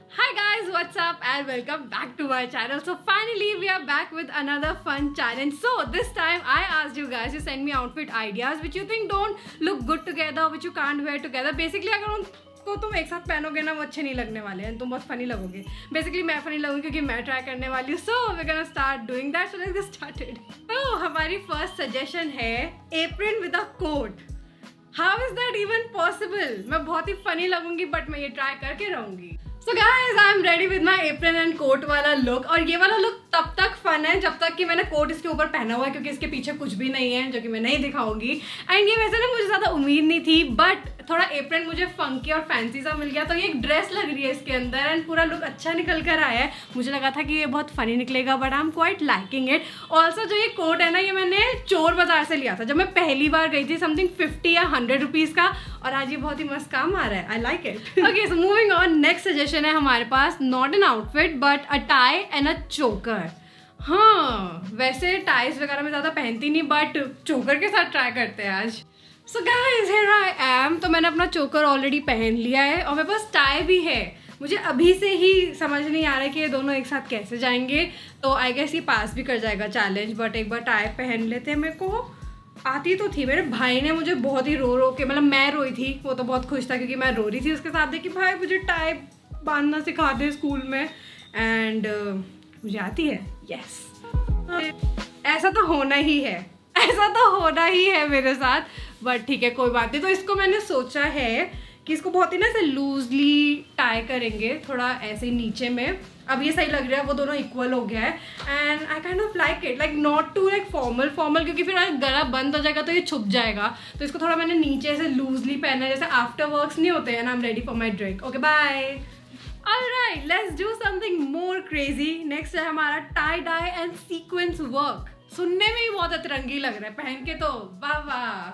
Hi guys, what's up and welcome back to my channel. So finally we are back with another fun challenge. So this time I asked you guys to send me outfit ideas which you think don't look good together, which you can't wear together. Basically अगर उनको तुम एक साथ पहनोगे ना वो अच्छे नहीं लगने वाले हैं, तुम बहुत फनी लगोगे. Basically मैं फनी लगूंगी क्योंकि मैं ट्राई करने वाली हूँ. So we're gonna start doing that. So let's get started. तो हमारी first suggestion है apron with a coat. How is that even possible? मैं बहुत ही फनी लगूंगी बट मैं ये ट्राई करके रहूंगी. So guys, I am ready with my apron and coat वाला look. और ये वाला look तब तक फन है जब तक कि मैंने कोट इसके ऊपर पहना हुआ है क्योंकि इसके पीछे कुछ भी नहीं है जो कि मैं नहीं दिखाऊंगी. एंड ये वैसे ना मुझे ज़्यादा उम्मीद नहीं थी बट थोड़ा एप्रन मुझे फंकी और फैंसी सा मिल गया तो ये एक ड्रेस लग रही है इसके अंदर एंड पूरा लुक अच्छा निकल कर आया है. मुझे लगा था कि ये बहुत फनी निकलेगा but I am quite liking it. Also जो ये कोट है ना ये मैंने चोर बाजार से लिया था जब मैं पहली बार गई थी. समथिंग 50 या 100 रुपीज़ का और आज ये बहुत ही मस्त काम आ रहा है. I like it. Okay so moving on. Next suggestion है हमारे पास not an outfit but a tie and a choker. हाँ वैसे टाइज वगैरह में ज़्यादा पहनती नहीं बट चोकर के साथ ट्राई करते हैं आज. So guys here I am. तो मैंने अपना चोकर ऑलरेडी पहन लिया है और मेरे पास टाई भी है. मुझे अभी से ही समझ नहीं आ रहा है कि ये दोनों एक साथ कैसे जाएंगे. तो आई गेस ये पास भी कर जाएगा चैलेंज बट एक बार टाई पहन लेते हैं. मेरे को आती तो थी. मेरे भाई ने मुझे बहुत ही रो के मतलब मैं रोई थी. वो तो बहुत खुश था क्योंकि मैं रो रही थी उसके साथ कि भाई मुझे टाई बांधना सिखा दे स्कूल में. एंड मुझे आती है. यस ऐसा तो होना ही है. ऐसा तो होना ही है मेरे साथ बट ठीक है कोई बात नहीं. तो इसको मैंने सोचा है कि इसको बहुत ही ना ऐसे लूजली टाई करेंगे थोड़ा ऐसे ही नीचे में. अब ये सही लग रहा है वो दोनों इक्वल हो गया है and I kind of like it. Like not to like formal क्योंकि फिर अगर गला बंद हो जाएगा तो ये छुप जाएगा. तो इसको थोड़ा मैंने नीचे से लूजली पहना है जैसे आफ्टर वर्क्स नहीं होते हैं. I am ready for my drink. Okay bye. Alright, let's do something more crazy. Next है हमारा tie dye and sequence work. सुनने में ही बहुत अतरंगी लग रहा है पहन के तो वाह वाह.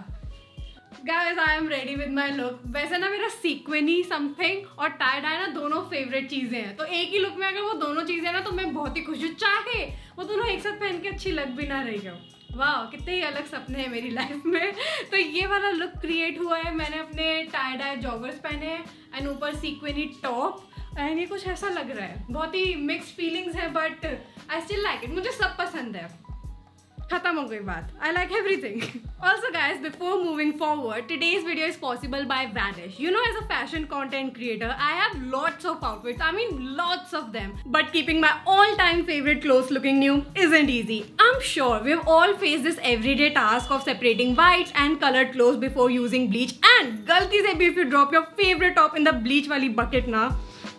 Guys, I am ready with my look. वैसे ना मेरा sequiny something और tie dye ना दोनों फेवरेट चीज़ें हैं. तो एक ही लुक में अगर वो दोनों चीज़ें ना तो मैं बहुत ही खुश हूँ. चाहे वो दोनों एक साथ पहन के अच्छी लग भी ना रही हो. वाह कितने ही अलग सपने हैं मेरी लाइफ में. तो ये वाला लुक क्रिएट हुआ है. मैंने अपने tie dye जॉगर्स पहने हैं एंड ऊपर sequiny टॉप एंड ये कुछ ऐसा लग रहा है. बहुत ही मिक्स्ड फीलिंग्स है but I still like it. मुझे सब पसंद है. खत्म हो गई बात. I like everything. Also guys before moving forward today's video is possible by Vanish. You know, as a fashion content creator I have lots of outfits. I mean lots of them. But keeping my all-time favorite clothes looking new isn't easy. I'm sure we've all faced this everyday task of separating whites and colored clothes before using bleach. And गलती से भी if you drop your favorite top in the bleach वाली bucket ना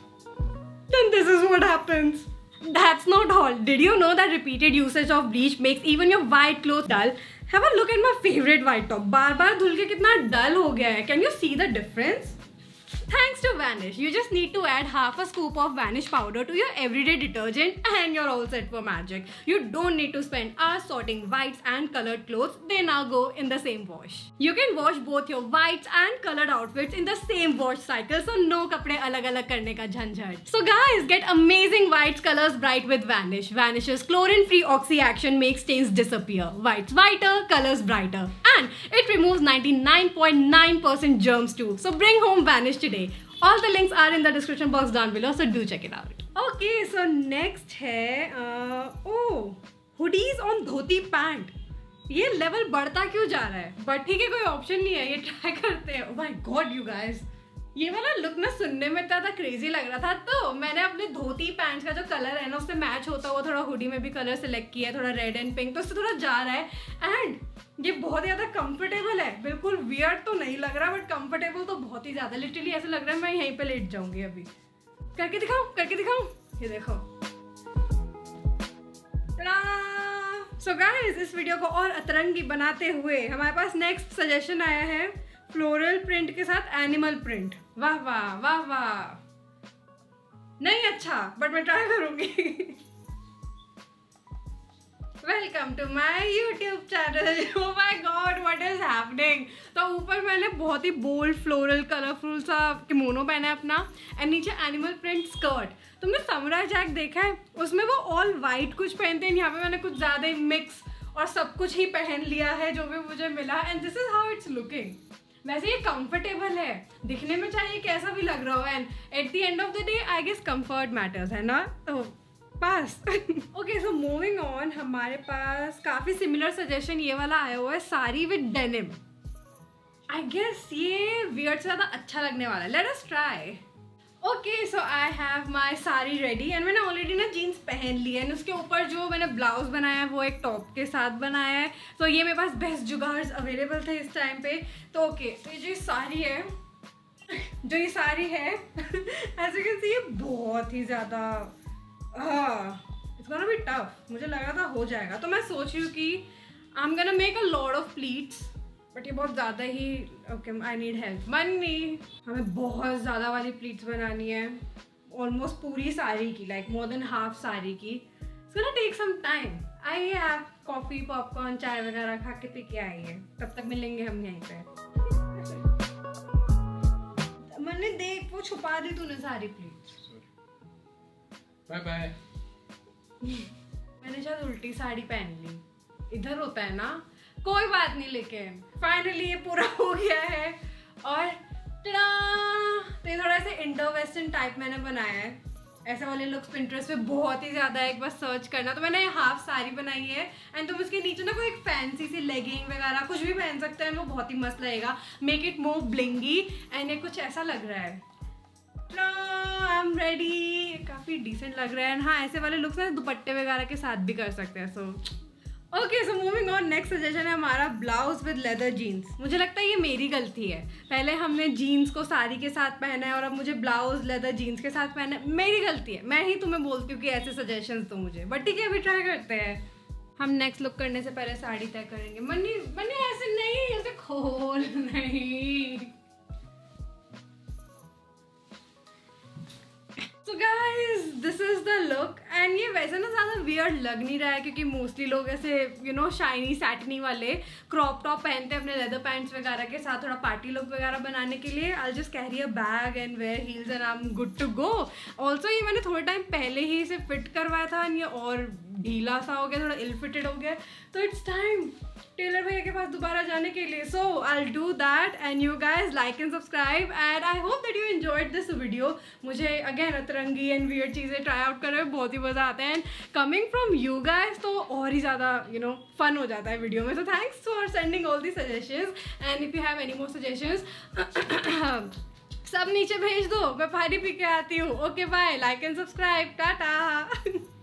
then this is what happens. That's not all. Did you know that repeated usage of bleach makes even your white clothes dull? Have a look at my favorite white top. बार बार धुल के कितना dull हो गया है. Can you see the difference? Thanks to Vanish, you just need to add half a scoop of Vanish powder to your everyday detergent and you're all set for magic. You don't need to spend hours sorting whites and colored clothes. They now go in the same wash. You can wash both your whites and colored outfits in the same wash cycle, so no कपड़े अलग अलग करने का झंझट. So guys, get amazing whites colors bright with Vanish. Vanish's chlorine-free oxy action makes stains disappear. Whites whiter, colors brighter, and it removes 99.9% germs too. So bring home Vanish today. All the links are in the description box down below, so do check it out. Okay, so next है hoodies on dhoti pant. ये level बढ़ता क्यों जा रहा है but ठीक है कोई ऑप्शन नहीं है. ये ट्राई करते हैं. Oh my God, you guys, ये वाला लुक ना सुनने में इतना क्रेजी लग रहा था तो मैंने अपने धोती पैंट्स का जो कलर है ना उससे मैच होता हुआ थोड़ा हुडी में भी कलर सेलेक्ट किया है. थोड़ा रेड एंड पिंक तो उससे थोड़ा जा रहा है एंड ये बहुत ज़्यादा कंफर्टेबल है. बिल्कुल वियर्ड तो नहीं लग रहा बट कंफर्टेबल तो बहुत ही ज़्यादा. लिटरली ऐसा लग रहा है मैं यहीं पे लेट जाऊंगी. अभी करके दिखाऊं. ये देखो. सो गाइस इस वीडियो को और अतरंगी बनाते हुए हमारे पास नेक्स्ट सजेशन आया है फ्लोरल प्रिंट के साथ एनिमल प्रिंट. वाह वाह वाह वाह. नहीं अच्छा बट मैं ट्राई करूंगी. Welcome to my YouTube channel. Oh my God, what is happening? तो ऊपर मैंने बहुत ही बोल्ड फ्लोरल कलरफुल सा किमोनो पहना है अपना एंड नीचे एनिमल प्रिंट स्कर्ट. तुमने समुराई जैक देखा है उसमें वो ऑल वाइट कुछ पहनते हैं. यहाँ पे मैंने कुछ ज़्यादा ही मिक्स और सब कुछ ही पहन लिया है जो भी मुझे मिला and this is how it's looking. वैसे ये कंफर्टेबल है, दिखने में चाहिए कैसा भी लग रहा हो, and at the end of the day I guess comfort matters, है ना? तो pass. Okay, so moving on, हमारे पास काफ़ी सिमिलर सजेशन ये वाला आया हुआ है, sari with denim. I guess ये वियर्ड से ज़्यादा अच्छा लगने वाला है। Let us try. Okay, so I have my sari ready and मैंने ऑलरेडी ना जीन्स पहन ली है, एंड उसके ऊपर जो मैंने ब्लाउज बनाया है वो एक टॉप के साथ बनाया है। तो ये मेरे पास बेस्ट जुगाड़ अवेलेबल थे इस टाइम पे। तो ओके, तो ये जो साड़ी है ऐसे कैसे, ये बहुत ही ज़्यादा इट्स गोना बी टफ। मुझे लग रहा था हो जाएगा, तो मैं सोच रही हूँ कि I am gonna make a lot of pleats, but ये बहुत ज़्यादा ही, okay I need help. Money, हमें बहुत ज़्यादा वाली प्लीट्स बनानी है, ऑलमोस्ट पूरी साड़ी की, like more than half sari की। It's gonna take some time. आइए आप कॉफ़ी पॉपकॉर्न चाय वगैरह खा के पी के आइए, तब तक मिलेंगे हम यहीं पे। मैंने देख वो छुपा दी तूने सारी प्लीट्स। Bye bye. मैंने शायद उल्टी साड़ी पहन ली, इधर होता है ना, कोई बात नहीं। लेकिन फाइनली ये पूरा हो गया है, और तो ये थोड़ा सा इंडो वेस्टर्न टाइप मैंने बनाया है। ऐसे वाले लुक्स पिंटरेस्ट पे बहुत ही ज़्यादा है, एक बार सर्च करना। तो मैंने हाफ साड़ी बनाई है, एंड तुम इसके नीचे ना कोई एक फैंसी सी लेगिंग वगैरह कुछ भी पहन सकते हैं, वो बहुत ही मस्त लगेगा। Make it more blingy, and ये कुछ ऐसा लग रहा है। आई एम रेडी, काफ़ी डिसेंट लग रहा है। हाँ, ऐसे वाले लुक्स ना दुपट्टे वगैरह के साथ भी कर सकते हैं। So okay, so moving on, next suggestion है हमारा ब्लाउज विद लेदर जीन्स। मुझे लगता है ये मेरी गलती है, पहले हमने जीन्स को साड़ी के साथ पहना है और अब मुझे ब्लाउज लेदर जीन्स के साथ पहना है। मेरी गलती है, मैं ही तुम्हें बोलती हूँ कि ऐसे सजेशंस दो मुझे, बट ठीक है, अभी ट्राई करते हैं। हम नेक्स्ट लुक करने से पहले साड़ी तय करेंगे। मन्नी ऐसे नहीं, ऐसे खोल नहीं। So guys, this is the look, and ये वैसे ना ज़्यादा weird लग नहीं रहा है, क्योंकि मोस्टली लोग ऐसे शाइनी सैटिनी वाले क्रॉप टॉप पहनते हैं अपने लेदर पैंट्स वगैरह के साथ, थोड़ा पार्टी लुक वगैरह बनाने के लिए। I'll just carry a bag and wear heels and I'm good to go. Also ये मैंने थोड़े टाइम पहले ही इसे फिट करवाया था, और ये और ढीला सा हो गया, थोड़ा इल फिटेड हो गया। तो इट्स टाइम टेलर भैया के पास दोबारा जाने के लिए। So I will do that, and you guys like and subscribe, and I hope that you enjoyed this video. मुझे अगेन अतरंगी एंड वियर्ड चीज़ें ट्राई आउट करने में बहुत ही मज़ा आता है, and coming from you guys तो और ही ज़्यादा फन हो जाता है वीडियो में। So thanks for sending all the suggestions, and if you have any more suggestions सब नीचे भेज दो, मैं पानी पी के आती हूँ। Okay bye, like and subscribe, Tata.